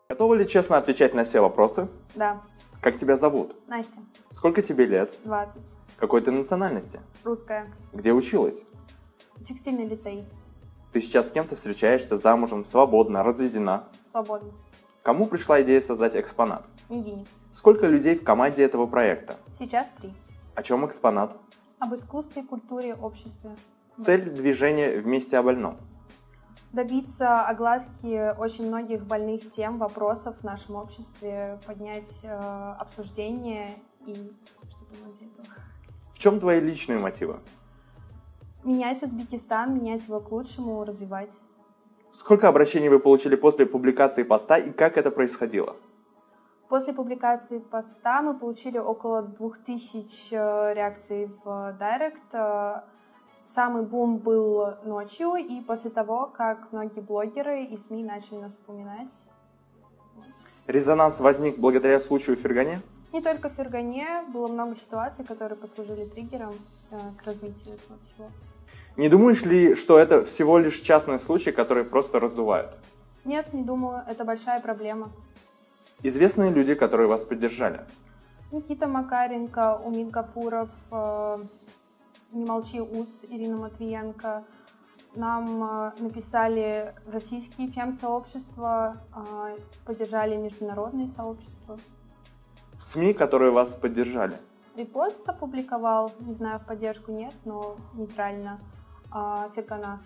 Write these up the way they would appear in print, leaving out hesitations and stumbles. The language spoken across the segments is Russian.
Готова ли честно отвечать на все вопросы? Да. Как тебя зовут? Настя. Сколько тебе лет? 20. Какой ты национальности? Русская. Где училась? Текстильный лицей. Ты сейчас с кем-то встречаешься, замужем, свободна, разведена? Свободно. Кому пришла идея создать экспонат? Нигине. Сколько людей в команде этого проекта? Сейчас 3. О чем экспонат? Об искусстве, культуре, обществе. Цель движения «Вместе о больном». Добиться огласки очень многих больных тем, вопросов в нашем обществе, поднять обсуждение и что-то вроде этого. В чем твои личные мотивы? Менять Узбекистан, менять его к лучшему, развивать. Сколько обращений вы получили после публикации поста и как это происходило? После публикации поста мы получили около 2000 реакций в Директ. Самый бум был ночью, и после того, как многие блогеры и СМИ начали нас упоминать. Резонанс возник благодаря случаю в Фергане? Не только в Фергане, было много ситуаций, которые послужили триггером к развитию этого всего. Не думаешь ли, что это всего лишь частный случай, который просто раздувают? Нет, не думаю, это большая проблема. Известные люди, которые вас поддержали? Никита Макаренко, Умит Гафуров, «Не молчи, УЗ», Ирина Матвиенко. Нам написали российские фем-сообщества, поддержали международные сообщества. СМИ, которые вас поддержали? Репост опубликовал, не знаю, в поддержку нет, но нейтрально. Фергана.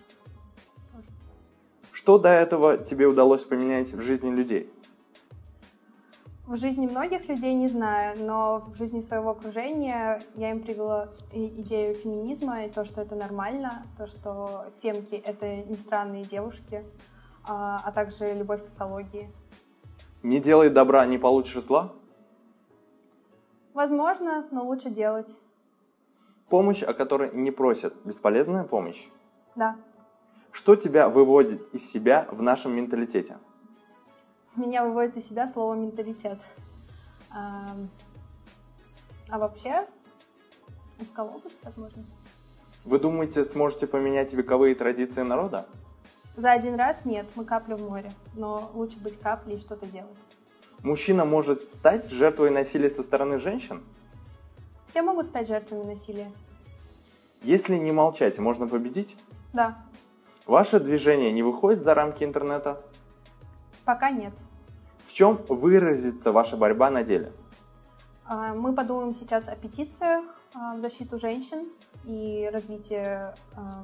Что до этого тебе удалось поменять в жизни людей? В жизни многих людей не знаю, но в жизни своего окружения я им привела идею феминизма и то, что это нормально, то, что фемки — это не странные девушки, а также любовь к экологии. Не делай добра, не получишь зла? Возможно, но лучше делать. Помощь, о которой не просят, бесполезная помощь? Да. Что тебя выводит из себя в нашем менталитете? Меня выводит из себя слово «менталитет». А вообще, узколобость, возможно. Вы думаете, сможете поменять вековые традиции народа? За один раз нет, мы капля в море, но лучше быть каплей и что-то делать. Мужчина может стать жертвой насилия со стороны женщин? Все могут стать жертвами насилия. Если не молчать, можно победить? Да. Ваше движение не выходит за рамки интернета? Пока нет. В чем выразится ваша борьба на деле? Мы подумаем сейчас о петициях в защиту женщин и развитие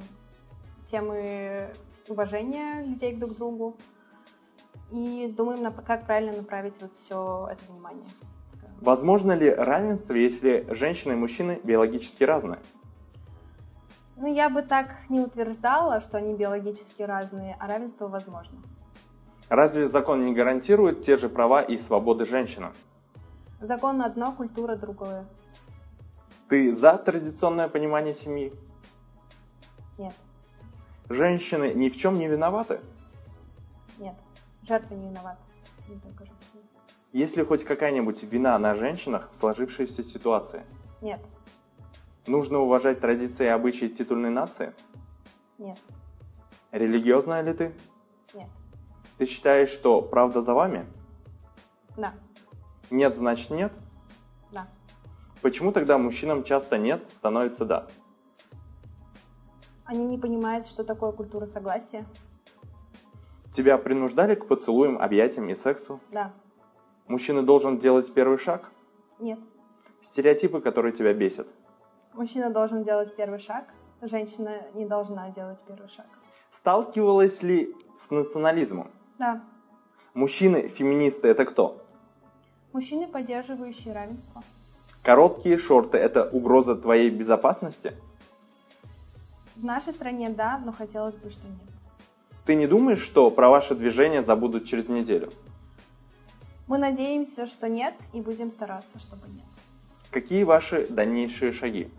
темы уважения людей друг к другу. И думаем, как правильно направить вот все это внимание. Возможно ли равенство, если женщины и мужчины биологически разные? Ну, я бы так не утверждала, что они биологически разные, а равенство возможно. Разве закон не гарантирует те же права и свободы женщинам? Закон одно, культура другое. Ты за традиционное понимание семьи? Нет. Женщины ни в чем не виноваты? Нет. Жертвы не виноваты. Не только женщины. Есть ли хоть какая-нибудь вина на женщинах в сложившейся ситуации? Нет. Нужно уважать традиции и обычаи титульной нации? Нет. Религиозная ли ты? Нет. Ты считаешь, что правда за вами? Да. Нет, значит нет? Да. Почему тогда мужчинам часто нет, становится да? Они не понимают, что такое культура согласия. Тебя принуждали к поцелуям, объятиям и сексу? Да. Мужчина должен делать первый шаг? Нет. Стереотипы, которые тебя бесят? Мужчина должен делать первый шаг, женщина не должна делать первый шаг. Сталкивалась ли с национализмом? Да. Мужчины, феминисты – это кто? Мужчины, поддерживающие равенство. Короткие шорты – это угроза твоей безопасности? В нашей стране да, но хотелось бы, что нет. Ты не думаешь, что про ваше движение забудут через неделю? Мы надеемся, что нет, и будем стараться, чтобы нет. Какие ваши дальнейшие шаги?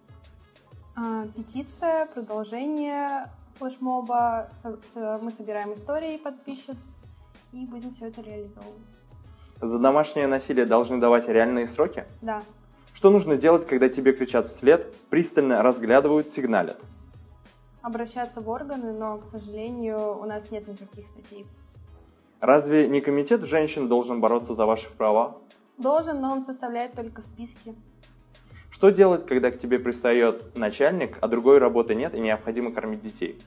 Петиция, продолжение флешмоба. Мы собираем истории подписчиц и будем все это реализовывать. За домашнее насилие должны давать реальные сроки? Да. Что нужно делать, когда тебе кричат вслед, пристально разглядывают, сигналят? Обращаться в органы, но, к сожалению, у нас нет никаких статей. Разве не комитет женщин должен бороться за ваши права? Должен, но он составляет только списки. Что делать, когда к тебе пристает начальник, а другой работы нет и необходимо кормить детей?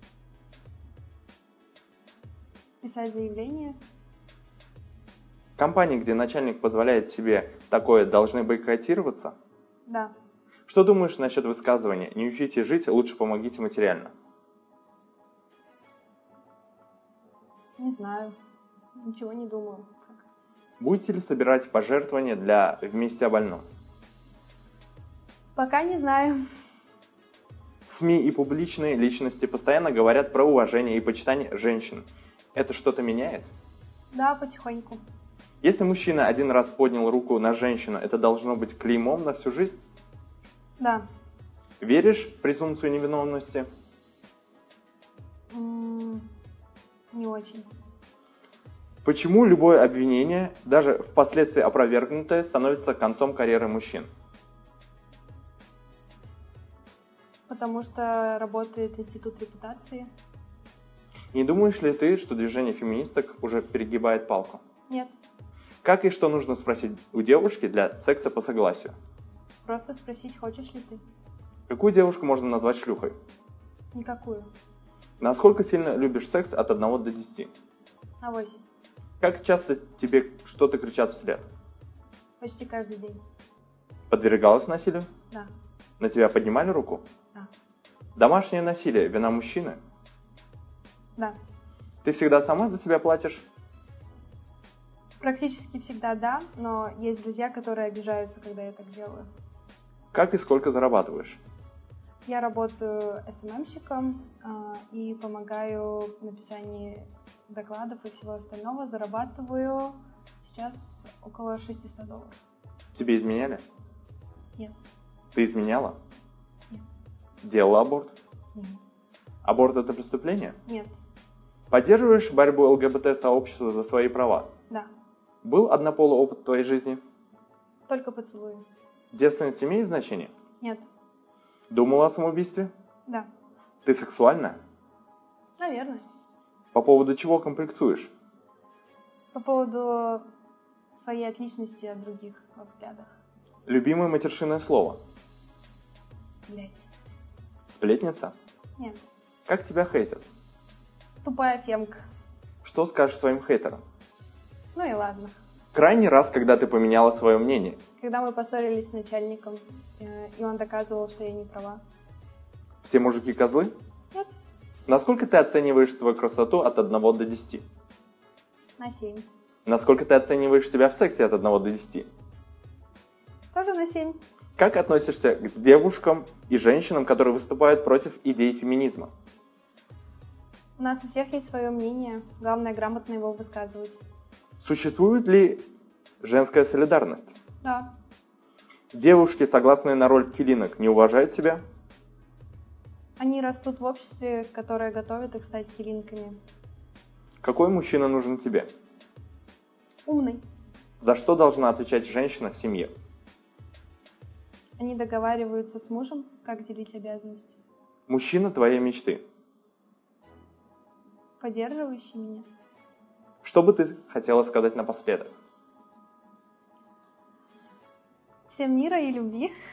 Писать заявление. Компании, где начальник позволяет себе такое, должны бойкотироваться? Да. Что думаешь насчет высказывания «не учите жить, лучше помогите материально»? Не знаю. Ничего не думаю. Будете ли собирать пожертвования для «Вместе о больном»? Пока не знаю. СМИ и публичные личности постоянно говорят про уважение и почитание женщин. Это что-то меняет? Да, потихоньку. Если мужчина один раз поднял руку на женщину, это должно быть клеймом на всю жизнь? Да. Веришь в презумпцию невиновности? Не очень. Почему любое обвинение, даже впоследствии опровергнутое, становится концом карьеры мужчин? Потому что работает институт репутации. Не думаешь ли ты, что движение феминисток уже перегибает палку? Нет. Как и что нужно спросить у девушки для секса по согласию? Просто спросить, хочешь ли ты. Какую девушку можно назвать шлюхой? Никакую. Насколько сильно любишь секс от 1 до 10? На 8. Как часто тебе что-то кричат вслед? Почти каждый день. Подвергалась насилию? Да. На тебя поднимали руку? Да. Домашнее насилие – вина мужчины? Да. Ты всегда сама за себя платишь? Практически всегда да, но есть друзья, которые обижаются, когда я так делаю. Как и сколько зарабатываешь? Я работаю СММщиком и помогаю в написании докладов и всего остального. Зарабатываю сейчас около $600. Тебе изменяли? Нет. Ты изменяла? Нет. Делала аборт? Нет. Аборт – это преступление? Нет. Поддерживаешь борьбу ЛГБТ-сообщества за свои права? Да. Был однополый опыт в твоей жизни? Только поцелуи. Девственность имеет значение? Нет. Думала о самоубийстве? Да. Ты сексуальна? Наверное. По поводу чего комплексуешь? По поводу своей отличности от других во взглядах. Любимое матершинное слово? Блять. Сплетница? Нет. Как тебя хейтят? Тупая фемка. Что скажешь своим хейтерам? Ну и ладно. Крайний раз, когда ты поменяла свое мнение? Когда мы поссорились с начальником, и он доказывал, что я не права. Все мужики козлы? Нет. Насколько ты оцениваешь свою красоту от 1 до 10? На 7. Насколько ты оцениваешь себя в сексе от 1 до 10? Тоже на 7. Как относишься к девушкам и женщинам, которые выступают против идей феминизма? У нас у всех есть свое мнение. Главное, грамотно его высказывать. Существует ли женская солидарность? Да. Девушки, согласные на роль килинок, не уважают себя? Они растут в обществе, которое готовит их стать килинками. Какой мужчина нужен тебе? Умный. За что должна отвечать женщина в семье? Они договариваются с мужем, как делить обязанности. Мужчина твоей мечты. Поддерживающий меня. Что бы ты хотела сказать напоследок? Всем мира и любви.